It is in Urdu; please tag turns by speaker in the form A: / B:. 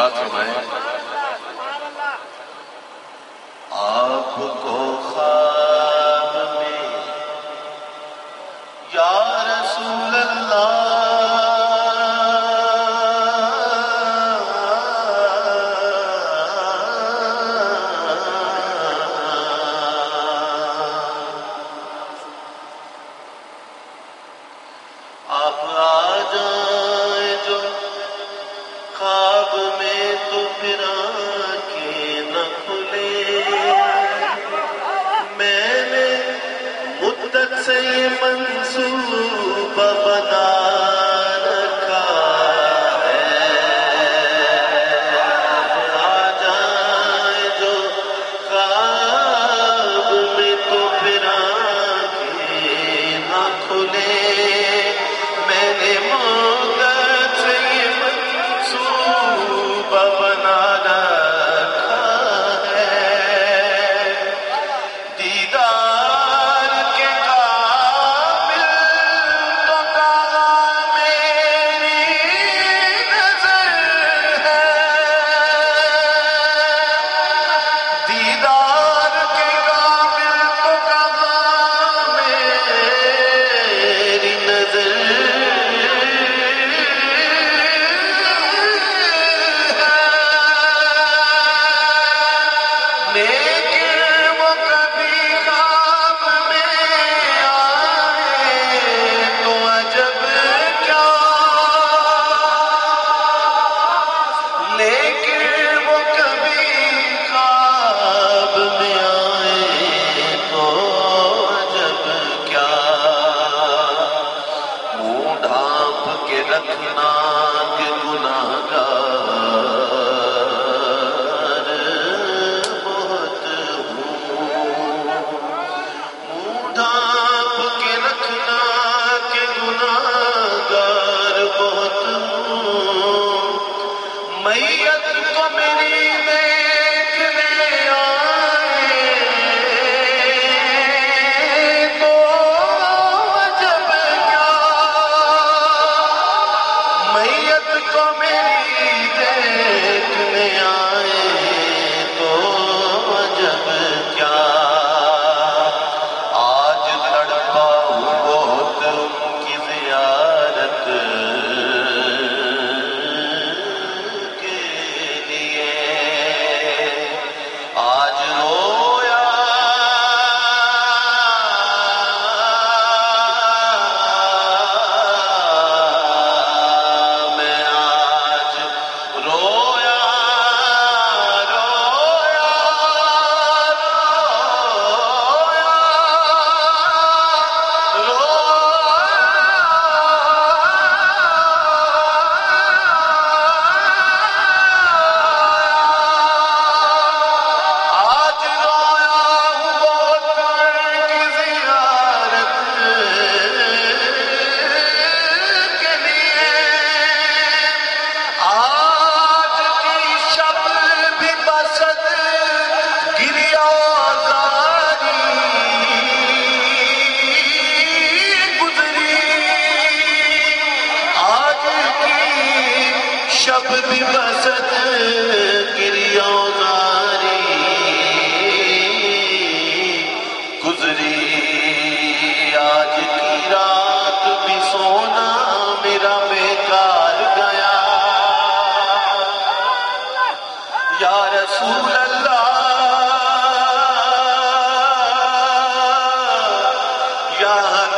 A: سماعت فرمائیں۔ آپ کو خواب میں یا رسول اللہ آپ آ جائیں جو خواب میں تو پھر آنکھیں نہ کھلے، میں نے مدت سے یہ منصوبہ بنا رکھا ہے، آ جائیں جو خواب میں تو پھر آنکھیں نہ کھلے، میں نے مدت سے یہ منصوبہ بنا رکھا ہے، دیدار کے قابل تو کہاں میری نظر ہے، دیدار کے قابل تو کہاں میری نظر لیکن وہ کبھی خواب میں آئے تو عجب کیا، لیکن وہ کبھی خواب میں آئے تو عجب کیا، منہ ڈھانپ کے رکھنا کہ گناہگار بہت ہوں، منہ ڈھانپ کے رکھنا کہ گناہگار بہت ہوں، میت کو میری دیکھنے آئے تو عجب کیا، میت کو میری دیکھنے آئے تو عجب کیا، آج تڑپا ہوں بہت ان کی زیارت کے لیے، آج رویا میں، آج رویا رویا آج رویا ہوں بہت ان کی زیارت کے لیے، آج کی شب بھی بسد گریہ زاری گزری، آج کی شب بھی بسد گریہ زاری گزری، آج کی رات بھی سونا میرا بیکار گیا، یا رسول اللہ یا